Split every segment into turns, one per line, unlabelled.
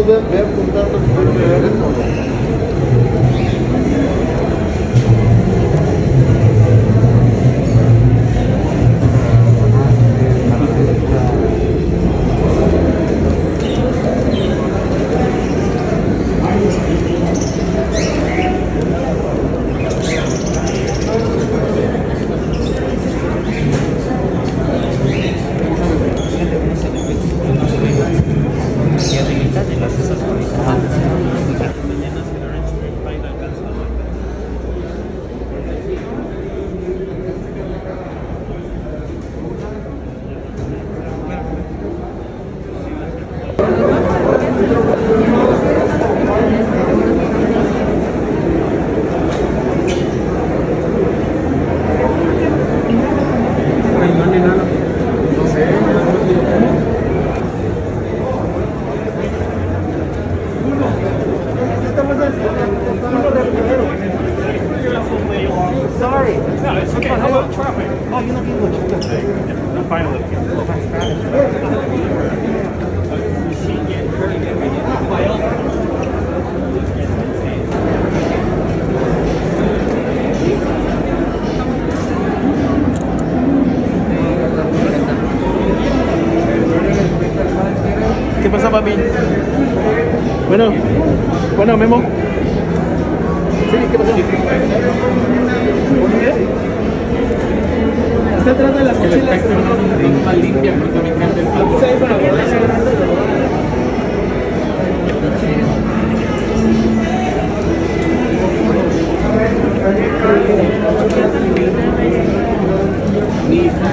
ve apuntando si quiero beber el mono.
Sorry. No, it's okay. How about traffic? Oh, you're not even looking. I'm finally
¿Qué pasa, papi? Bueno, Memo. Sí, ¿qué pasó? Está atrás de las mochilas. El espectro no está limpia porque me encanta el plato. Sí, para que mi hija,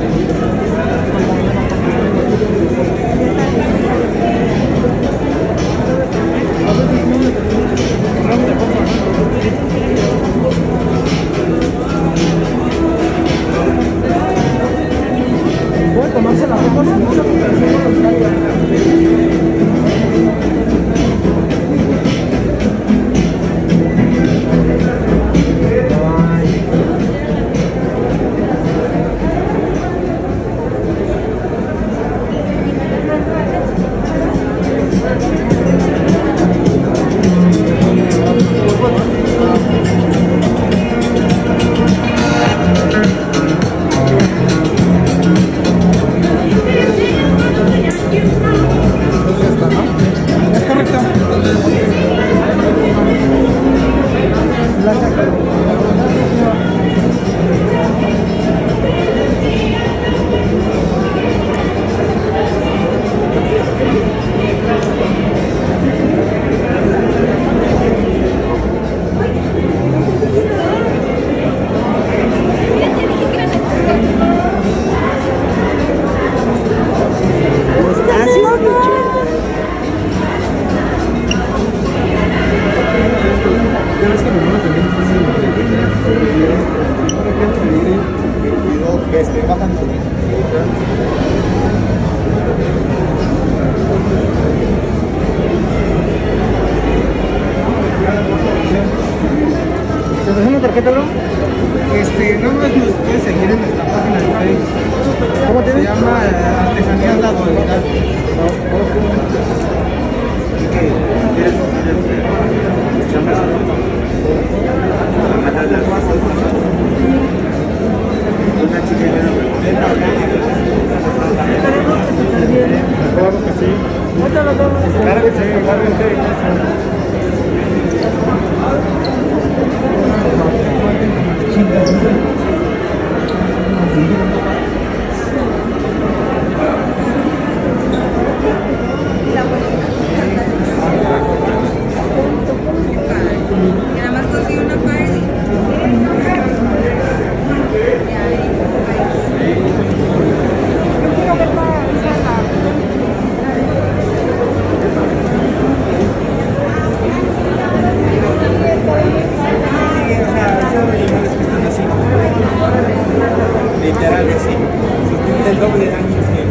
¿puede tomarse la foto?
¿te dejas una tarjeta, bro?
No más nos puedes seguir en nuestra página de Facebook.
¿Cómo te
Se llama Artesanías La Dualidad. Una chica claro que sí. Claro que sí, claro que sí.
Y nada más conseguí una party.
Literal, sí. El doble de años que...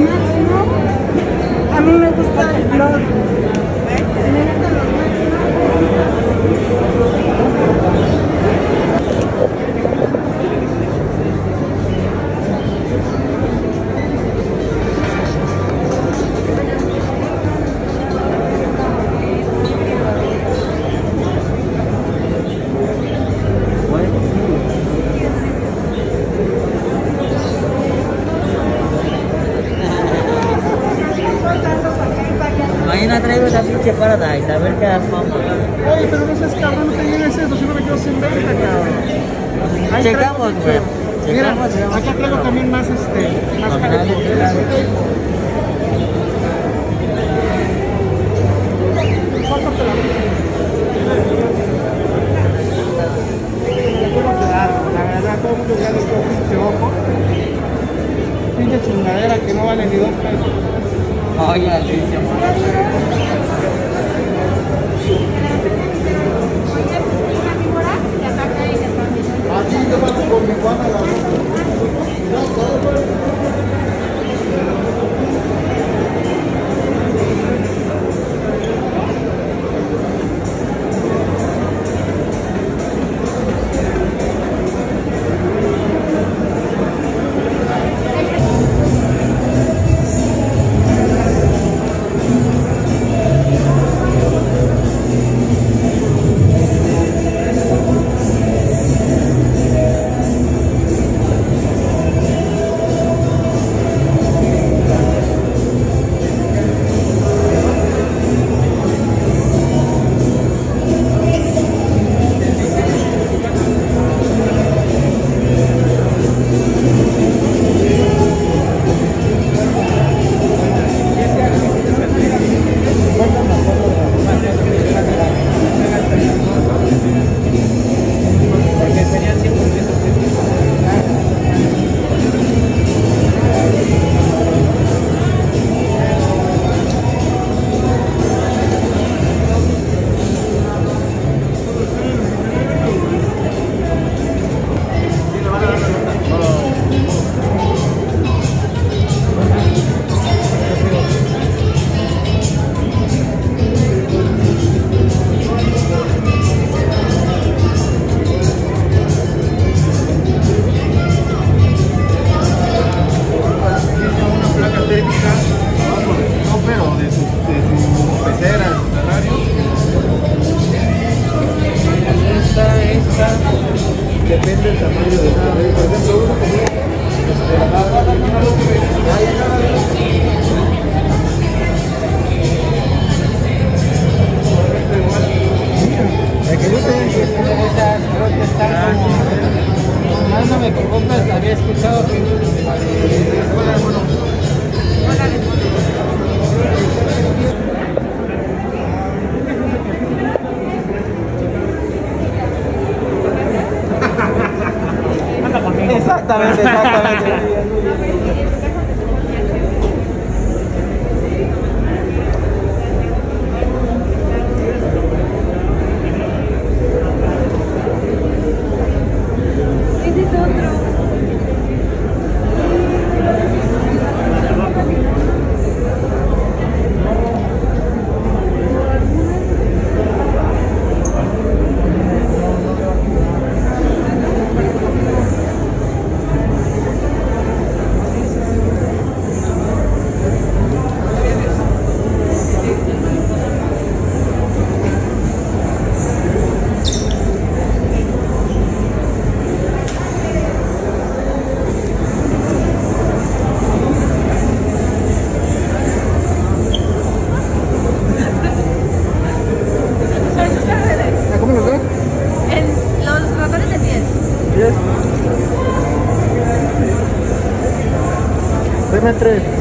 A mí me gusta los...
Mañana traigo esa pinche Paradise, a ver qué hacemos.
Oye, pero no seas cabrón, no te lleves eso, si no me quedo sin venta, cabrón. Ahí
Checamos,
traigo,
güey.
Mira,
Checamos,
acá traigo también más más características. La verdad, todo el mundo ya le dio pinche ojo. Pinche chingadera que no vale ni 2 pesos.
Oye, Alicia,
Así te vas con mi Juana la depende del tamaño del cabello. Por ejemplo, uno
el que yo te dije, esas brotes están como... Más no me preocupas, había escuchado que... Exactamente, exactamente.
Ese es otro.
¿cómo los ves?
En los ratones de pies.
Deme 3.